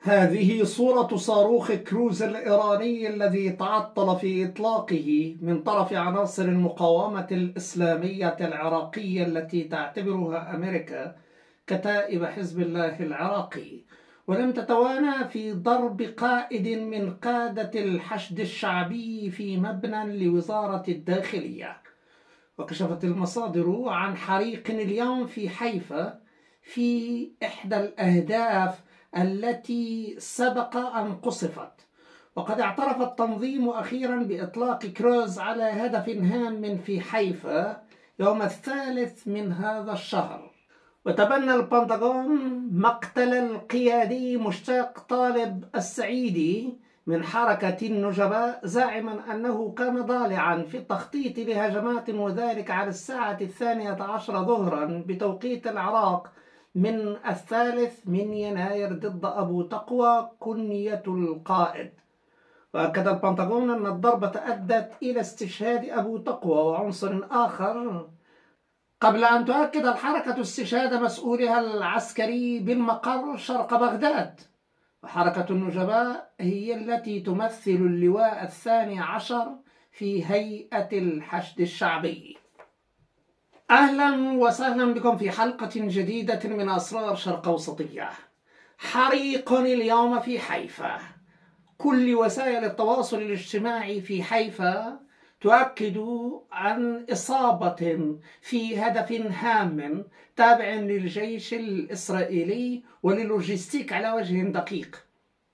هذه صورة صاروخ كروز الإيراني الذي تعطل في إطلاقه من طرف عناصر المقاومة الإسلامية العراقية التي تعتبرها أمريكا كتائب حزب الله العراقي، ولم تتوانى في ضرب قائد من قادة الحشد الشعبي في مبنى لوزارة الداخلية. وكشفت المصادر عن حريق اليوم في حيفا في إحدى الأهداف التي سبق أن قصفت. وقد اعترف التنظيم أخيرا بإطلاق كروز على هدف هام في حيفا يوم 3 من هذا الشهر. وتبنى البنتاغون مقتل القيادي مشتاق طالب السعيدي من حركة النجباء، زاعما أنه كان ضالعا في التخطيط لهجمات، وذلك على الساعة 12 ظهرا بتوقيت العراق من 3 يناير ضد أبو تقوى كنية القائد. وأكد البنتاغون أن الضربة أدت إلى استشهاد أبو تقوى وعنصر آخر، قبل أن تؤكد الحركة استشهاد مسؤولها العسكري بالمقر شرق بغداد. وحركة النجباء هي التي تمثل اللواء 12 في هيئة الحشد الشعبي. أهلا وسهلا بكم في حلقة جديدة من أسرار شرق أوسطية. حريق اليوم في حيفا. كل وسائل التواصل الاجتماعي في حيفا تؤكد عن إصابة في هدف هام تابع للجيش الإسرائيلي وللوجستيك على وجه دقيق.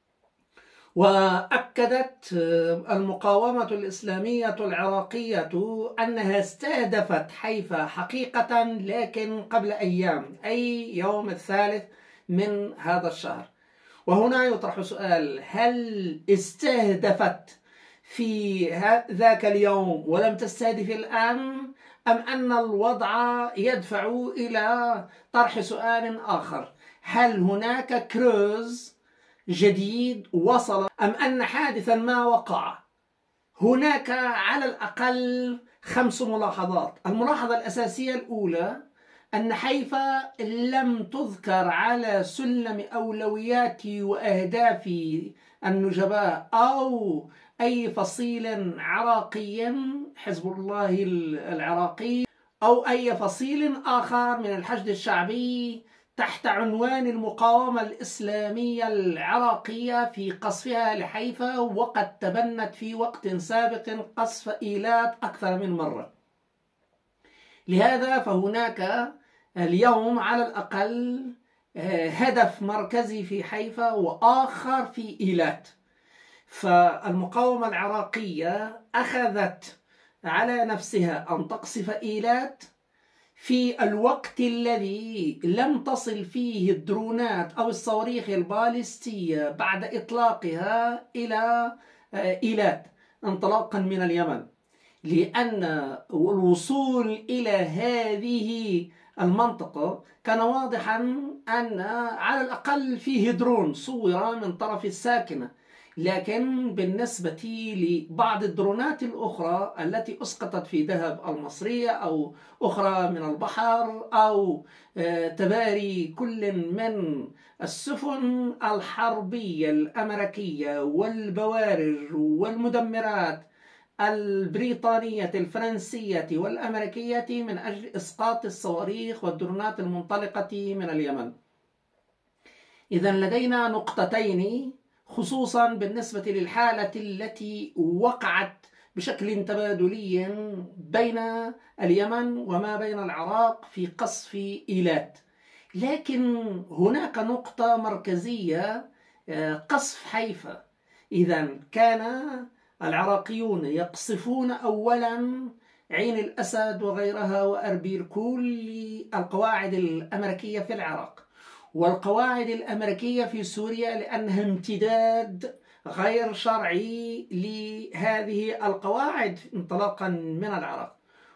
وأكدت المقاومة الإسلامية العراقية أنها استهدفت حيفا حقيقة، لكن قبل أيام، أي يوم 3 من هذا الشهر. وهنا يطرح سؤال: هل استهدفت في ذاك اليوم ولم تستهدف الآن؟ أم أن الوضع يدفع إلى طرح سؤال آخر: هل هناك كروز جديد وصل، أم أن حادثا ما وقع؟ هناك على الأقل 5 ملاحظات. الملاحظة الأساسية الأولى أن حيفا لم تذكر على سلم أولويات وأهداف النجباء أو أي فصيل عراقي، حزب الله العراقي أو أي فصيل آخر من الحشد الشعبي، تحت عنوان المقاومة الإسلامية العراقية في قصفها لحيفا، وقد تبنت في وقت سابق قصف إيلات أكثر من مرة. لهذا فهناك اليوم على الأقل هدف مركزي في حيفا وآخر في إيلات. فالمقاومة العراقية أخذت على نفسها أن تقصف إيلات في الوقت الذي لم تصل فيه الدرونات أو الصواريخ البالستية بعد إطلاقها إلى إيلات انطلاقا من اليمن، لأن الوصول إلى هذه المنطقة كان واضحا أن على الأقل فيه درون صور من طرف الساكنة، لكن بالنسبة لبعض الدرونات الأخرى التي أسقطت في دهب المصرية أو أخرى من البحر أو تباري كل من السفن الحربية الأمريكية والبوارج والمدمرات البريطانية الفرنسية والأمريكية من أجل إسقاط الصواريخ والدرونات المنطلقة من اليمن. إذن لدينا نقطتين، خصوصا بالنسبة للحالة التي وقعت بشكل تبادلي بين اليمن وما بين العراق في قصف إيلات. لكن هناك نقطة مركزية: قصف حيفا. إذن كان العراقيون يقصفون أولا عين الأسد وغيرها وأربيل، كل القواعد الأمريكية في العراق والقواعد الأمريكية في سوريا، لأنها امتداد غير شرعي لهذه القواعد انطلاقا من العراق.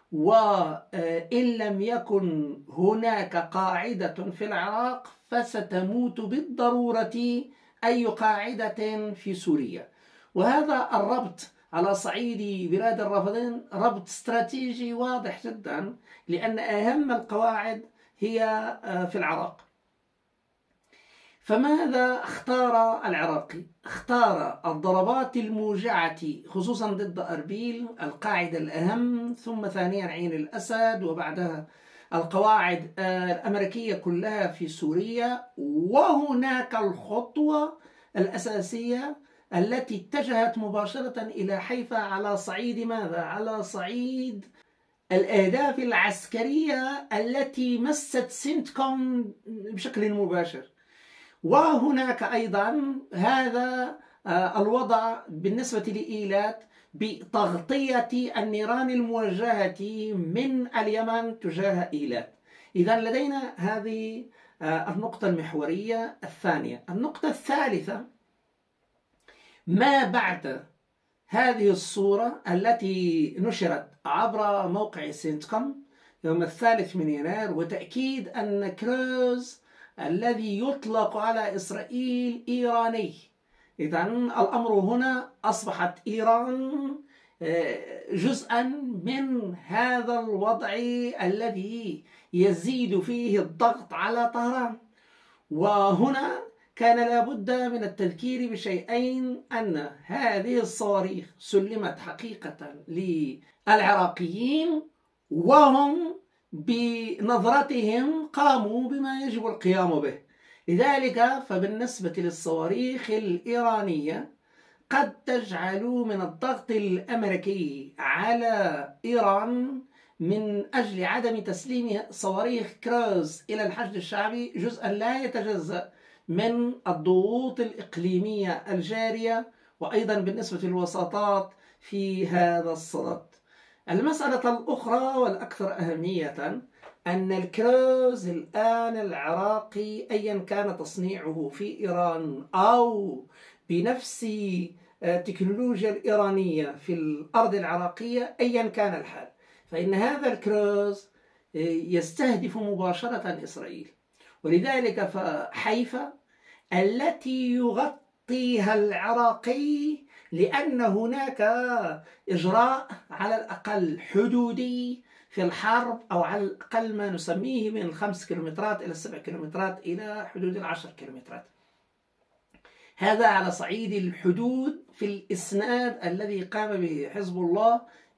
وإن لم يكن هناك قاعدة في العراق فستموت بالضرورة أي قاعدة في سوريا. وهذا الربط على صعيد بلاد الرافدين ربط استراتيجي واضح جدا، لأن أهم القواعد هي في العراق. فماذا اختار العراقي؟ اختار الضربات الموجعة خصوصا ضد أربيل القاعدة الأهم، ثم ثانيا عين الأسد، وبعدها القواعد الأمريكية كلها في سوريا. وهناك الخطوة الأساسية التي اتجهت مباشرة إلى حيفا على صعيد ماذا؟ على صعيد الأهداف العسكرية التي مست سنتكوم بشكل مباشر. وهناك أيضا هذا الوضع بالنسبة لإيلات بتغطية النيران الموجهة من اليمن تجاه إيلات. إذا لدينا هذه النقطة المحورية الثانية. النقطة الثالثة، ما بعد هذه الصورة التي نشرت عبر موقع سنتكوم يوم 3 يناير، وتأكيد أن كروز الذي يطلق على إسرائيل إيراني. إذن الأمر هنا أصبحت إيران جزءا من هذا الوضع الذي يزيد فيه الضغط على طهران. وهنا كان لابد من التذكير بشيئين: أن هذه الصواريخ سلمت حقيقة للعراقيين، وهم بنظرتهم قاموا بما يجب القيام به. لذلك فبالنسبة للصواريخ الإيرانية قد تجعل من الضغط الأمريكي على إيران من أجل عدم تسليم صواريخ كروز إلى الحشد الشعبي جزءا لا يتجزأ من الضغوط الإقليمية الجارية، وأيضا بالنسبة للوساطات في هذا الصدد. المسألة الأخرى والأكثر أهمية أن الكروز الآن العراقي أيا كان تصنيعه في إيران أو بنفس التكنولوجيا الإيرانية في الأرض العراقية، أيا كان الحال، فإن هذا الكروز يستهدف مباشرة إسرائيل. ولذلك فحيفا التي يغطيها العراقي، لأن هناك إجراء على الأقل حدودي في الحرب، أو على الأقل ما نسميه من 5 كيلومترات إلى 7 كيلومترات إلى حدود 10 كيلومترات. هذا على صعيد الحدود في الإسناد الذي قام به حزب الله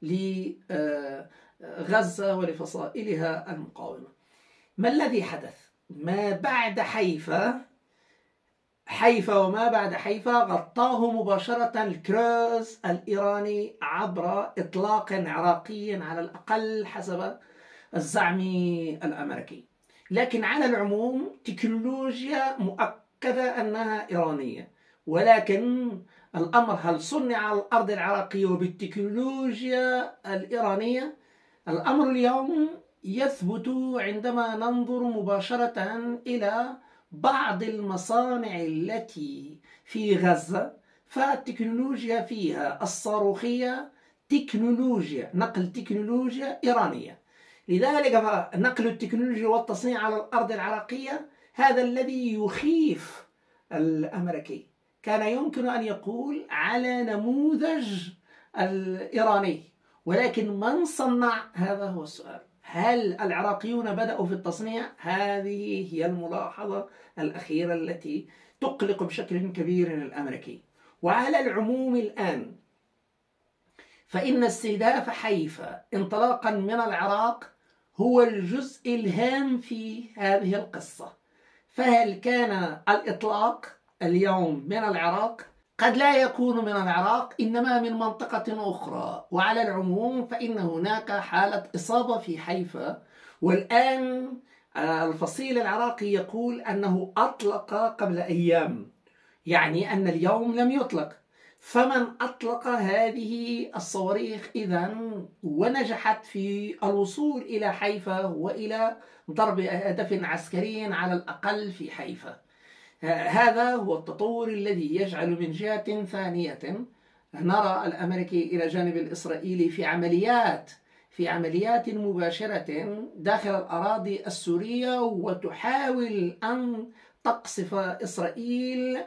لغزة ولفصائلها المقاومة. ما الذي حدث؟ ما بعد حيفا وما بعد حيفا غطاه مباشرة الكروز الإيراني عبر إطلاق عراقي على الأقل حسب الزعم الأمريكي. لكن على العموم تكنولوجيا مؤكدة أنها إيرانية، ولكن الأمر هل صنع على الأرض العراقية وبالتكنولوجيا الإيرانية؟ الأمر اليوم يثبت عندما ننظر مباشرة إلى بعض المصانع التي في غزة، فالتكنولوجيا فيها الصاروخية نقل تكنولوجيا إيرانية. لذلك فنقل التكنولوجيا والتصنيع على الأرض العراقية هذا الذي يخيف الأمريكي. كان يمكن أن يقول على نموذج الإيراني، ولكن من صنع؟ هذا هو السؤال. هل العراقيون بدأوا في التصنيع؟ هذه هي الملاحظة الأخيرة التي تقلق بشكل كبير الأمريكي. وعلى العموم الآن فإن استهداف حيفا انطلاقا من العراق هو الجزء الهام في هذه القصة. فهل كان الإطلاق اليوم من العراق؟ قد لا يكون من العراق، إنما من منطقة أخرى. وعلى العموم فإن هناك حالة إصابة في حيفا، والآن الفصيل العراقي يقول أنه أطلق قبل أيام، يعني أن اليوم لم يطلق. فمن أطلق هذه الصواريخ إذن ونجحت في الوصول إلى حيفا وإلى ضرب هدف عسكري على الأقل في حيفا؟ هذا هو التطور الذي يجعل من جهة ثانية نرى الأمريكي إلى جانب الإسرائيلي في عمليات مباشرة داخل الأراضي السورية، وتحاول أن تقصف إسرائيل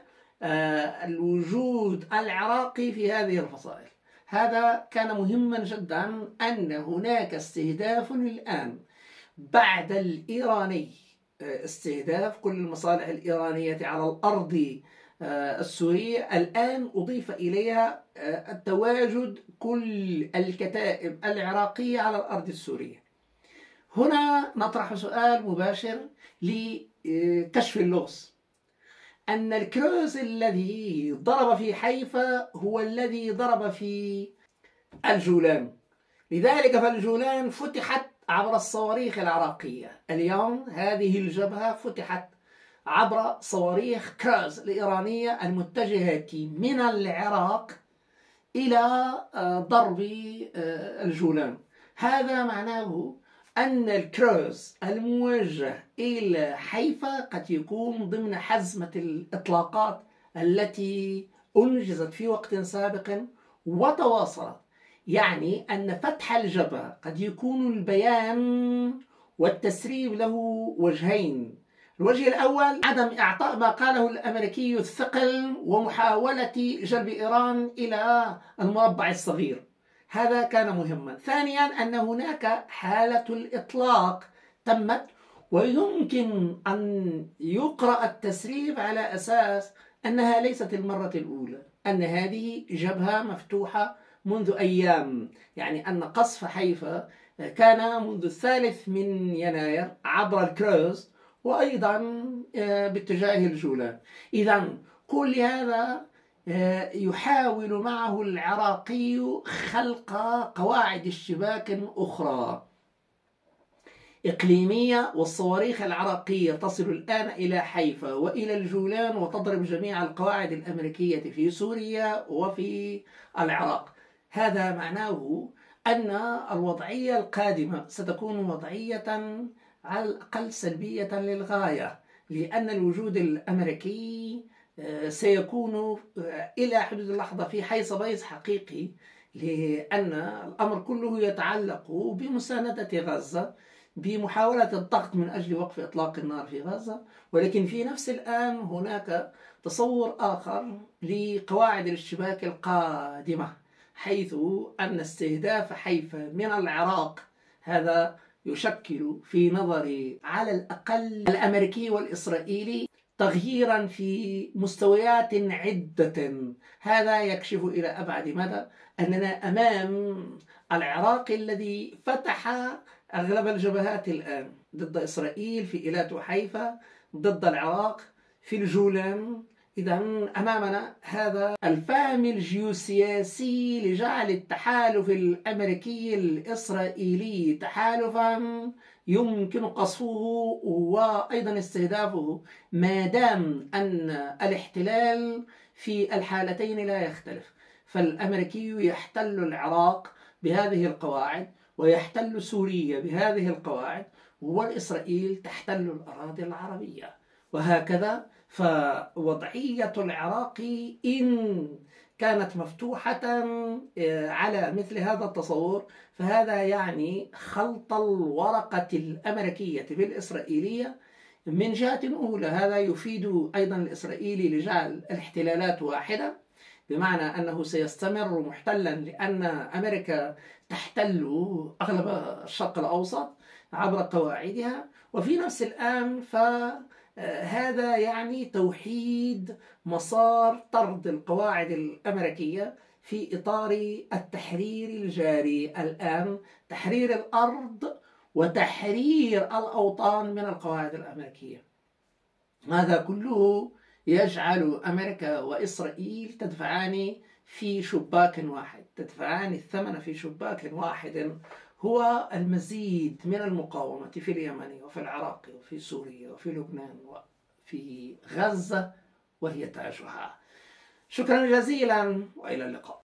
الوجود العراقي في هذه الفصائل. هذا كان مهما جدا، أن هناك استهداف الآن بعد الإيراني استهداف كل المصالح الإيرانية على الأرض السورية، الآن أضيف إليها تواجد كل الكتائب العراقية على الأرض السورية. هنا نطرح سؤال مباشر لكشف اللغز، أن الكروز الذي ضرب في حيفا هو الذي ضرب في الجولان، لذلك فالجولان فتحت عبر الصواريخ العراقية. اليوم هذه الجبهة فتحت عبر صواريخ كروز الإيرانية المتجهة من العراق إلى ضرب الجولان. هذا معناه أن الكروز الموجه إلى حيفا قد يكون ضمن حزمة الإطلاقات التي أنجزت في وقت سابق وتواصلت، يعني أن فتح الجبهة قد يكون البيان والتسريب له وجهين. الوجه الأول عدم إعطاء ما قاله الأمريكي الثقل ومحاولة جلب إيران إلى المربع الصغير، هذا كان مهما. ثانيا أن هناك حالة الإطلاق تمت، ويمكن أن يقرأ التسريب على أساس أنها ليست المرة الأولى، أن هذه جبهة مفتوحة منذ أيام، يعني أن قصف حيفا كان منذ 3 يناير عبر الكروز وأيضا باتجاه الجولان. إذن كل هذا يحاول معه العراقي خلق قواعد اشتباك أخرى إقليمية، والصواريخ العراقية تصل الآن إلى حيفا وإلى الجولان وتضرب جميع القواعد الأمريكية في سوريا وفي العراق. هذا معناه أن الوضعية القادمة ستكون وضعية على الأقل سلبية للغاية، لأن الوجود الأمريكي سيكون إلى حدود اللحظة في حيص بيص حقيقي، لأن الأمر كله يتعلق بمساندة غزة، بمحاولة الضغط من أجل وقف إطلاق النار في غزة. ولكن في نفس الآن هناك تصور آخر لقواعد الاشتباك القادمة، حيث أن استهداف حيفا من العراق هذا يشكل في نظري على الأقل الأمريكي والإسرائيلي تغييرا في مستويات عدة. هذا يكشف إلى أبعد مدى أننا أمام العراق الذي فتح أغلب الجبهات الآن ضد إسرائيل في إيلات وحيفا، ضد العراق في الجولان. إذن أمامنا هذا الفهم الجيوسياسي لجعل التحالف الأمريكي الإسرائيلي تحالفا يمكن قصفه وأيضا استهدافه، ما دام أن الاحتلال في الحالتين لا يختلف. فالأمريكي يحتل العراق بهذه القواعد ويحتل سوريا بهذه القواعد، والإسرائيل تحتل الأراضي العربية، وهكذا. فوضعية العراق إن كانت مفتوحة على مثل هذا التصور، فهذا يعني خلط الورقة الأمريكية بالإسرائيلية من جهة أولى. هذا يفيد أيضا الإسرائيلي لجعل الاحتلالات واحدة، بمعنى أنه سيستمر محتلا لأن أمريكا تحتل أغلب الشرق الأوسط عبر قواعدها. وفي نفس الآن فهذا يعني توحيد مسار طرد القواعد الأمريكية في إطار التحرير الجاري الآن، تحرير الأرض وتحرير الأوطان من القواعد الأمريكية. هذا كله يجعل أمريكا وإسرائيل تدفعان في شباك واحد، تدفعان الثمن في شباك واحد، هو المزيد من المقاومة في اليمن وفي العراق وفي سوريا وفي لبنان وفي غزة، وهي تاجها. شكرا جزيلا وإلى اللقاء.